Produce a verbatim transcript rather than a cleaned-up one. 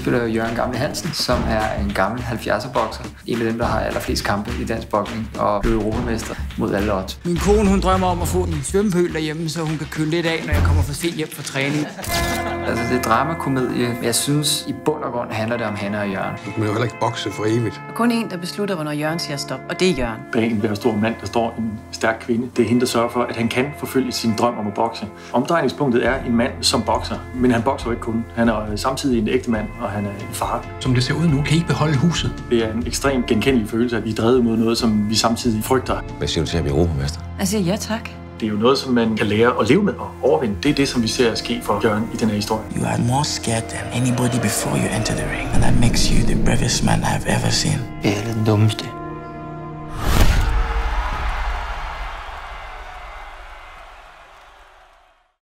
spiller Jørgen Gamle Hansen, som er en gammel halvfjerdser-bokser. En af dem, der har allerflest kampe i dansk boksning og blev europamester mod alle odds. Min kone, hun drømmer om at få en svømmepøl derhjemme, så hun kan køle lidt af, når jeg kommer for sent hjem fra træning. Altså, det er dramakomedie. Jeg synes, i bund og grund handler det om Hanne og Jørgen. Du kan jo heller ikke bokse for evigt. Der er kun en, der beslutter, hvornår Jørgen siger stop, og det er Jørgen. Bag en hver stor mand, der står en stærk kvinde. Det er hende, der sørger for, at han kan forfølge sin drøm om at bokse. Omdrejningspunktet er en mand som bokser, men han bokser jo ikke kun. Han er samtidig en ægte mand, og han er en far. Som det ser ud nu, kan I ikke beholde huset. Det er en ekstremt genkendelig følelse, at vi er drevet mod noget, som vi samtidig frygter. Hvad siger du til at blive europamester? Jeg siger ja tak. Det er jo noget, som man kan lære at leve med og overvinde. Det er det, som vi ser ske for Jørgen i den her historie. You are more scared than anybody before you enter the ring. And that makes you the bravest man I've ever seen. Det er den dummeste.